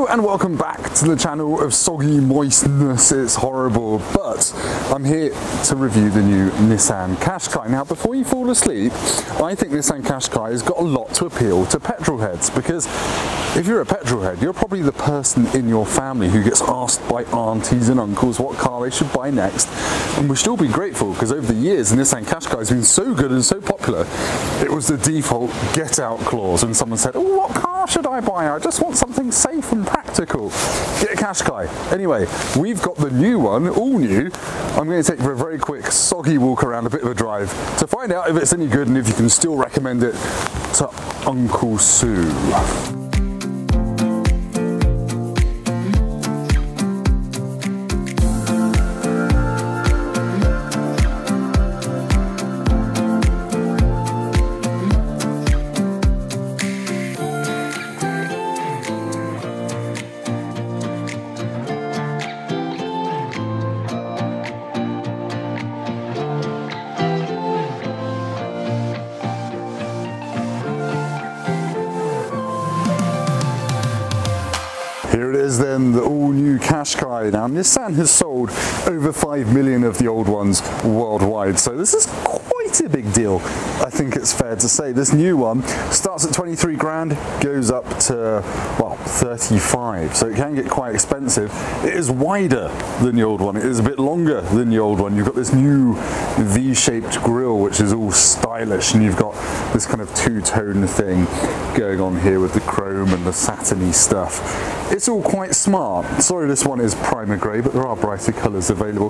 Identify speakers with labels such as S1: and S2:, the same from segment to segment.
S1: Hello and welcome back to the channel of soggy moistness. It's horrible, but I'm here to review the new Nissan Qashqai. Now, before you fall asleep, I think Nissan Qashqai has got a lot to appeal to petrol heads, because if you're a petrol head, you're probably the person in your family who gets asked by aunties and uncles what car they should buy next, and we'll still be grateful because over the years the Nissan Qashqai has been so good and so popular, it was the default get out clause when someone said, oh, what car should I buy? I just want something safe and practical. Get a Qashqai. Anyway, we've got the new one, all new. I'm going to take for a very quick soggy walk around, a bit of a drive, to find out if it's any good and if you can still recommend it to Uncle Sue. Here it is then, the all-new Qashqai. Now, Nissan has sold over 5 million of the old ones worldwide, so this is quite a big deal, I think it's fair to say. This new one starts at 23 grand, goes up to, well, 35, so it can get quite expensive. It is wider than the old one, it is a bit longer than the old one. You've got this new V-shaped grille, which is all stylish, and you've got this kind of two-tone thing going on here with the chrome and the satiny stuff. It's all quite smart. Sorry, this one is primer grey, but there are brighter colours available.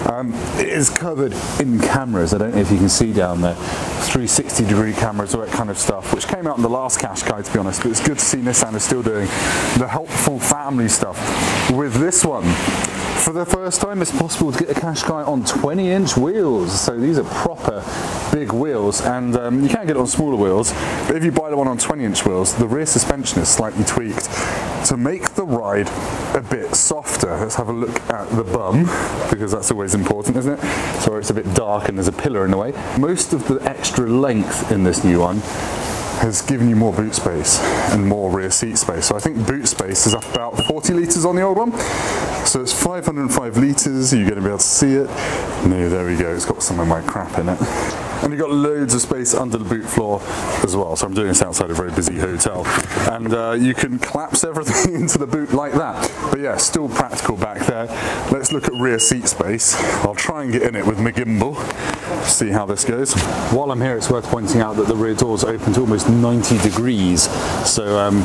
S1: It is covered in cameras. I don't know if you can see down there, 360-degree cameras, all that kind of stuff, which came out in the last Qashqai, to be honest, but it's good to see Nissan is still doing the helpful family stuff with this one. For the first time, it's possible to get a Qashqai on 20-inch wheels, so these are proper big wheels, and you can get it on smaller wheels, but if you buy the one on 20-inch wheels, the rear suspension is slightly tweaked to make the ride a bit softer. Let's have a look at the bum, because that's always important, isn't it? So it's a bit dark and there's a pillar in the way. Most of the extra length in this new one has given you more boot space and more rear seat space. So I think boot space is up about 40 litres on the old one. So it's 505 litres, you're going to be able to see it. No, there we go, it's got some of my crap in it. And you've got loads of space under the boot floor as well. So I'm doing this outside a very busy hotel. And you can collapse everything into the boot like that. But yeah, still practical back there. Let's look at rear seat space. I'll try and get in it with my gimbal, see how this goes. While I'm here, it's worth pointing out that the rear doors open to almost 90 degrees. So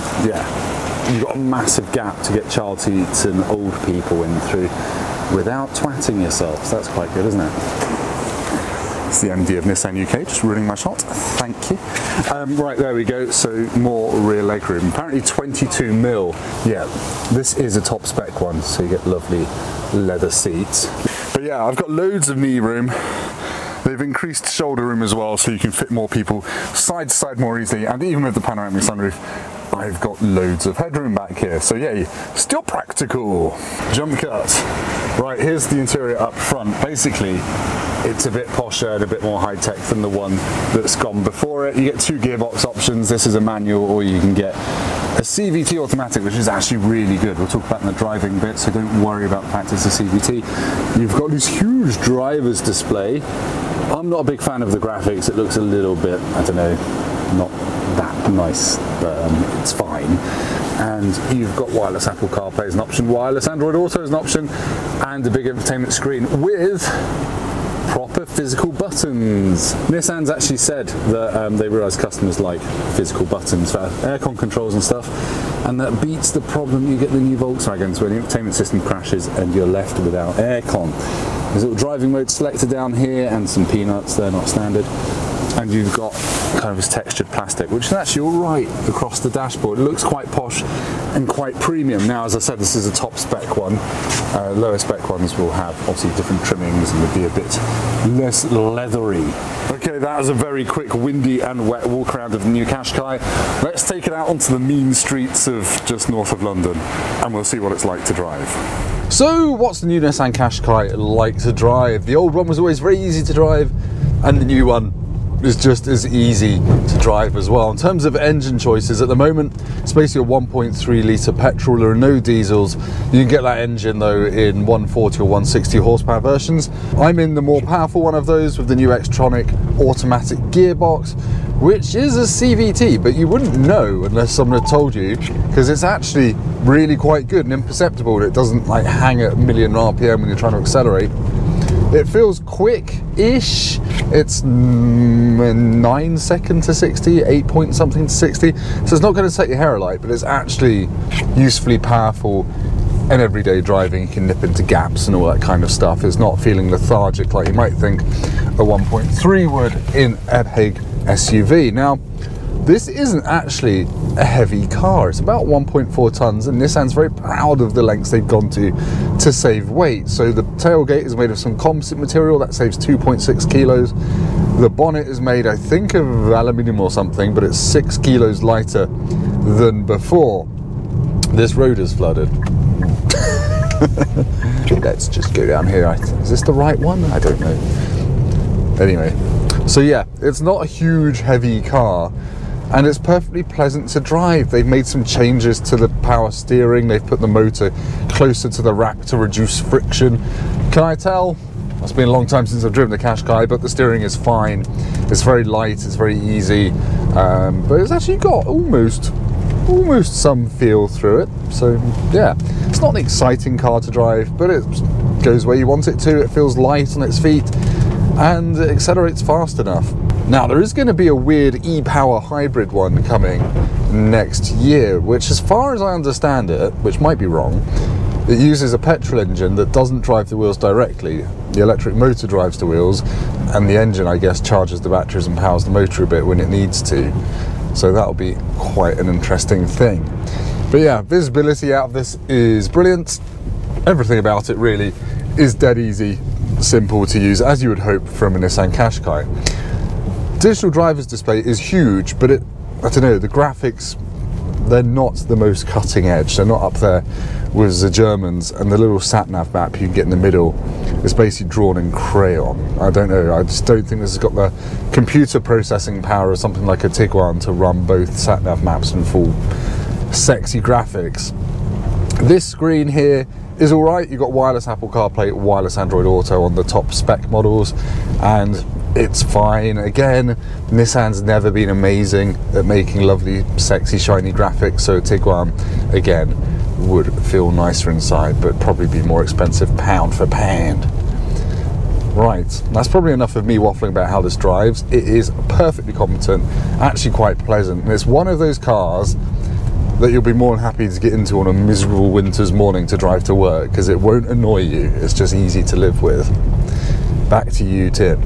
S1: yeah, you've got a massive gap to get child seats and old people in through without twatting yourself. So that's quite good, isn't it? It's the MD of Nissan UK, just ruining my shot, thank you. Right, there we go, so more rear legroom. Apparently 22 mil. Yeah, this is a top spec one, so you get lovely leather seats. But yeah, I've got loads of knee room. They've increased shoulder room as well, so you can fit more people side to side more easily, and even with the panoramic sunroof, I've got loads of headroom back here, so yeah, still practical. Jump cut. Right, here's the interior up front. Basically, it's a bit posher and a bit more high-tech than the one that's gone before it. You get two gearbox options. This is a manual, or you can get a CVT automatic, which is actually really good. We'll talk about in the driving bit, so don't worry about the fact it's a CVT. You've got this huge driver's display. I'm not a big fan of the graphics. It looks a little bit, I don't know, not that nice, but it's fine. And you've got wireless Apple CarPlay as an option, wireless Android Auto as an option, and a big entertainment screen with proper physical buttons. Nissan's actually said that they realise customers like physical buttons for aircon controls and stuff, and that beats the problem you get in the new Volkswagens where the entertainment system crashes and you're left without aircon. There's a little driving mode selector down here and some peanuts, they're not standard. And you've got kind of this textured plastic, which is actually all right across the dashboard. It looks quite posh and quite premium. Now, as I said, this is a top spec one. Lower spec ones will have obviously different trimmings and would be a bit less leathery. Okay, that was a very quick, windy and wet walk around of the new Qashqai. Let's take it out onto the mean streets of just north of London, and we'll see what it's like to drive. So, what's the new Nissan Qashqai like to drive? The old one was always very easy to drive, and the new one is just as easy to drive as well. In terms of engine choices, at the moment it's basically a 1.3 litre petrol. There are no diesels. You can get that engine though in 140 or 160 horsepower versions. I'm in the more powerful one of those with the new Xtronic automatic gearbox, which is a CVT, but you wouldn't know unless someone had told you, because it's actually really quite good and imperceptible. It doesn't like hang at a million RPM when you're trying to accelerate. It feels quick-ish. It's 9 seconds to 60, 8 point something to 60. So it's not going to set your hair alight, but it's actually usefully powerful. And everyday driving, you can nip into gaps and all that kind of stuff. It's not feeling lethargic like you might think a 1.3 would in a big SUV. Now, this isn't actually a heavy car. It's about 1.4 tons, and Nissan's very proud of the lengths they've gone to save weight. So the tailgate is made of some composite material that saves 2.6 kilos. The bonnet is made, I think, of aluminium or something, but it's 6 kilos lighter than before. This road is flooded. Let's just go down here. Is this the right one? I don't know. Anyway, so yeah, it's not a huge heavy car, and it's perfectly pleasant to drive. They've made some changes to the power steering. They've put the motor closer to the rack to reduce friction. Can I tell? It's been a long time since I've driven the Qashqai, but the steering is fine. It's very light, it's very easy, but it's actually got almost some feel through it. So yeah, it's not an exciting car to drive, but it goes where you want it to. It feels light on its feet and it accelerates fast enough. Now, there is going to be a weird e-power hybrid one coming next year, which, as far as I understand it, which might be wrong, it uses a petrol engine that doesn't drive the wheels directly. The electric motor drives the wheels, and the engine, I guess, charges the batteries and powers the motor a bit when it needs to. So that'll be quite an interesting thing. But yeah, visibility out of this is brilliant. Everything about it really is dead easy, simple to use, as you would hope from a Nissan Qashqai. Digital driver's display is huge, but I don't know, the graphics, they're not the most cutting edge. They're not up there with the Germans, and the little sat-nav map you can get in the middle is basically drawn in crayon. I don't know, I just don't think this has got the computer processing power of something like a Tiguan to run both sat-nav maps and full sexy graphics. This screen here is alright. You've got wireless Apple CarPlay, wireless Android Auto on the top spec models, and it's fine. Again, Nissan's never been amazing at making lovely, sexy, shiny graphics, so Tiguan, again, would feel nicer inside, but probably be more expensive pound for pound. Right, that's probably enough of me waffling about how this drives. It is perfectly competent, actually quite pleasant, and it's one of those cars that you'll be more than happy to get into on a miserable winter's morning to drive to work, because it won't annoy you. It's just easy to live with. Back to you, Tim.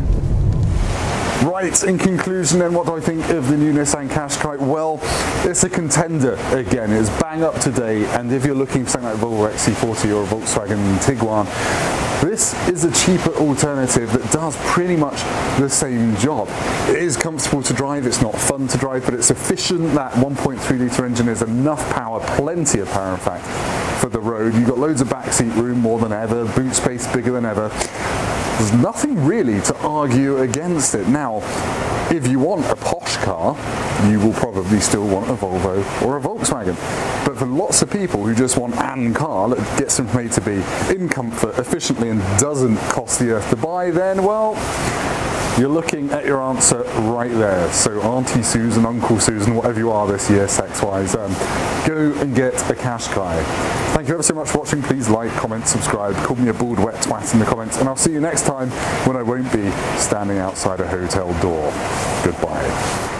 S1: Right, in conclusion then, what do I think of the new Nissan Qashqai? Well, it's a contender again. It's bang up to date, and if you're looking for something like Volvo XC40 or a Volkswagen Tiguan, this is a cheaper alternative that does pretty much the same job. It is comfortable to drive, it's not fun to drive, but it's efficient. That 1.3 litre engine is enough power, plenty of power in fact, for the road. You've got loads of backseat room, more than ever, boot space bigger than ever. There's nothing really to argue against it. Now, if you want a posh car, you will probably still want a Volvo or a Volkswagen. But for lots of people who just want an car that gets them from A to B in comfort, efficiently, and doesn't cost the earth to buy, then, well, you're looking at your answer right there. So Auntie Susan, Uncle Susan, whatever you are this year sex-wise, go and get a Qashqai. Thank you ever so much for watching. Please like, comment, subscribe, call me a bald wet twat in the comments, and I'll see you next time when I won't be standing outside a hotel door. Goodbye.